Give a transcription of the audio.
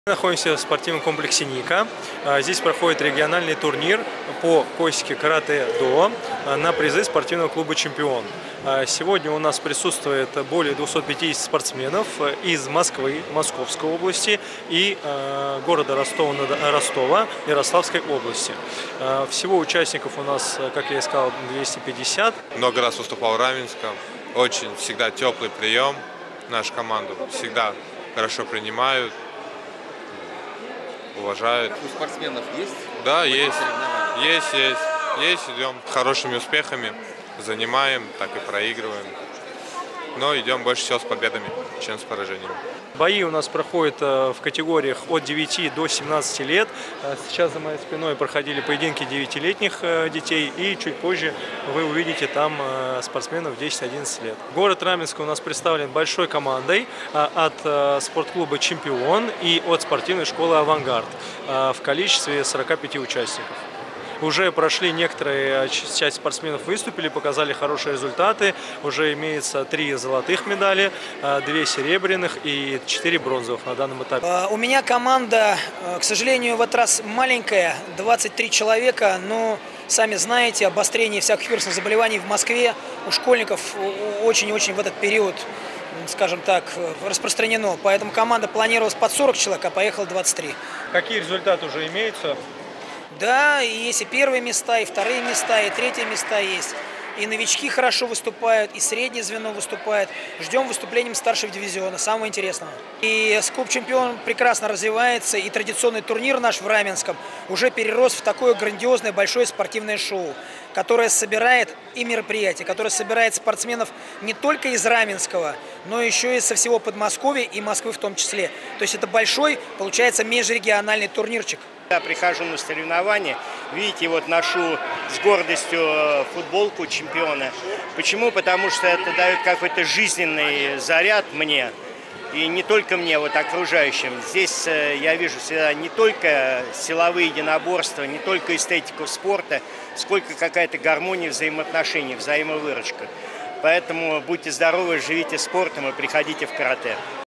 Мы находимся в спортивном комплексе «Ника». Здесь проходит региональный турнир по косике каратэ-до на призы спортивного клуба «Чемпион». Сегодня у нас присутствует более 250 спортсменов из Москвы, Московской области и города Ростова, Ярославской области. Всего участников у нас, как я и сказал, 250. Много раз выступал в Раменском. Очень всегда теплый прием. Нашу команду всегда хорошо принимают, уважают. У спортсменов есть? Да, есть. Есть. Идем с хорошими успехами. Занимаем, так и проигрываем. Но идем больше всего с победами, чем с поражениями. Бои у нас проходят в категориях от 9 до 17 лет. Сейчас за моей спиной проходили поединки 9-летних детей. И чуть позже вы увидите там спортсменов 10-11 лет. Город Раменск у нас представлен большой командой от спортклуба «Чемпион» и от спортивной школы «Авангард» в количестве 45 участников. Уже прошли некоторые, часть спортсменов выступили, показали хорошие результаты. Уже имеется 3 золотых медали, 2 серебряных и 4 бронзовых на данном этапе. У меня команда, к сожалению, в этот раз маленькая, 23 человека, но сами знаете, обострение всяких вирусных заболеваний в Москве у школьников очень-очень в этот период, скажем так, распространено. Поэтому команда планировалась под 40 человек, а поехала 23. Какие результаты уже имеются? Да, и есть и первые места, и вторые места, и третьи места есть. И новички хорошо выступают, и среднее звено выступает. Ждем выступлением старшего дивизиона, самого интересного. И клуб «Чемпион» прекрасно развивается, и традиционный турнир наш в Раменском уже перерос в такое грандиозное большое спортивное шоу, которое собирает и мероприятия, которое собирает спортсменов не только из Раменского, но еще и со всего Подмосковья и Москвы в том числе. То есть это большой, получается, межрегиональный турнирчик. Я прихожу на соревнования, видите, вот ношу с гордостью футболку «Чемпиона». Почему? Потому что это дает какой-то жизненный заряд мне, и не только мне, вот окружающим. Здесь я вижу всегда не только силовые единоборства, не только эстетику спорта, сколько какая-то гармония взаимоотношений, взаимовыручка. Поэтому будьте здоровы, живите спортом и приходите в каратэ.